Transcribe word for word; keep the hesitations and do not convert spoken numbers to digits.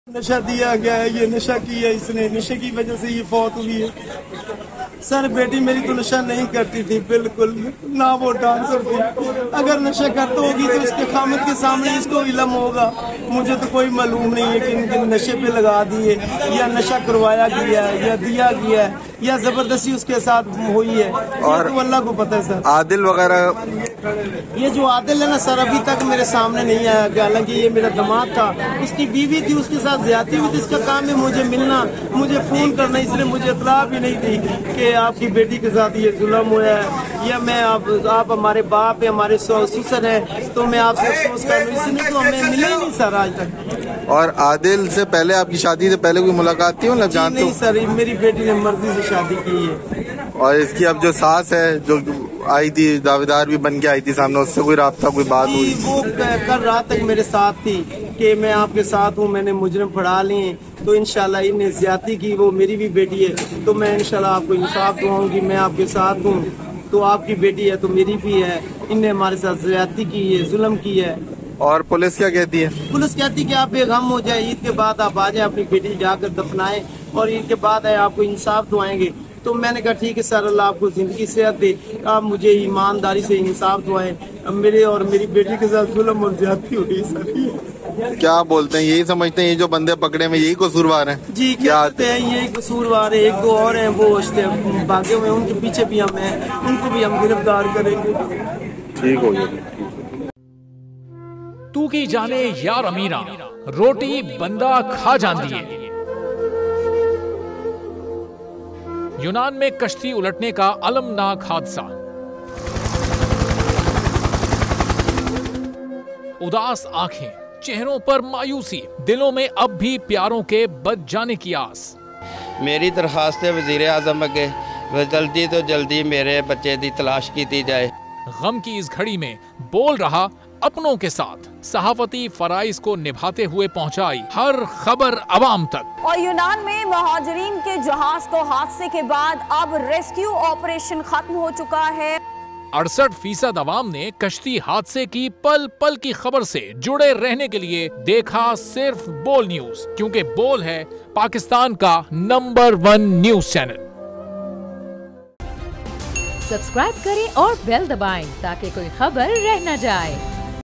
नशा दिया गया है, ये नशा किया इसने, नशे की वजह से ये फौत हुई है। सर बेटी मेरी तो नशा नहीं करती थी, बिल्कुल ना वो डांसर थी। अगर नशा करती होगी तो उसके खामिद के सामने इसको इल्म होगा। मुझे तो कोई मालूम नहीं है कि इनके नशे पे लगा दिए या नशा करवाया गया है या दिया गया है या जबरदस्ती उसके साथ हुई है, और तो अल्लाह को पता है। सर आदिल वगैरह, ये जो आदिल है ना सर, अभी तक मेरे सामने नहीं आया। हालांकि ये मेरा दामाद था, उसकी बीवी थी, उसके साथ ज्यादती हुई थी। इसका काम है मुझे मिलना, मुझे फोन करना, इसलिए मुझे इतला भी नहीं थी कि आपकी बेटी के साथ ये जुल्म हुआ है या मैं आप आप हमारे बाप है, हमारे ससुर है, तो मैं आपसे अफसोस कर लूँ, इसलिए तो हमें मिले ही नहीं सर आज तक। और आदिल से पहले, आपकी शादी से पहले कोई मुलाकात थी? मतलब जानते? नहीं सर, मेरी बेटी ने मर्जी से शादी की है। और इसकी अब जो सास है, जो आई थी, दावेदार भी बन के आई थी सामने, उससे कोई राब्ता, कोई बात हुई? वो कल रात तक मेरे साथ थी कि मैं आपके साथ हूँ, मैंने मुजरिम पढ़ा लिए, तो इंशाल्लाह इन्हें ज्यादती की, वो मेरी भी बेटी है, तो मैं इंशाल्लाह आपको इंसाफ दूंगी। मैं आपके साथ हूँ, तो आपकी बेटी है तो मेरी भी है। इनने हमारे साथ ज्यादती की है, जुल्म की है। और पुलिस क्या कहती है? पुलिस कहती है कि आप बेगम हो जाए, ईद के बाद आप आ जाए, अपनी बेटी जाकर दफनाए और ईद के बाद आए आपको इंसाफ दुआएंगे। तो मैंने कहा ठीक है सर, अल्लाह आपको जिंदगी सेहत दे, आप मुझे ईमानदारी से इंसाफ दुआएं। मेरे और मेरी बेटी के साथ जुल्म और ज्यादती हो गई सर। क्या बोलते हैं, यही समझते हैं ये जो बंदे पकड़े में यही कसूरवार हैं? जी क्या कहते हैं, यही कसूरवार है। एक दो और हैं वो भागे हुए, उनके पीछे भी हम हैं, उनको भी हम गिरफ्तार करेंगे। ठीक हो गया। तू की जाने यार अमीरा, रोटी बंदा खा जाती है। यूनान में कश्ती उलटने का अलमनाक हादसा। उदास आंखें, चेहरों पर मायूसी, दिलों में अब भी प्यारों के बच जाने की आस। मेरी दरखास्त है वजीर आजम अगे, जल्दी तो जल्दी मेरे बच्चे की तलाश की जाए। गम की इस घड़ी में बोल रहा अपनों के साथ, सहाफती फराइज को निभाते हुए पहुंचाई हर खबर अवाम तक। और यूनान में महाजरीन के जहाज को हादसे के बाद अब रेस्क्यू ऑपरेशन खत्म हो चुका है। अड़सठ फीसद अवाम ने कश्ती हादसे की पल पल की खबर से जुड़े रहने के लिए देखा सिर्फ बोल न्यूज, क्योंकि बोल है पाकिस्तान का number one news channel. Subscribe करें और बेल दबाएं ताकि कोई खबर रह न जाए।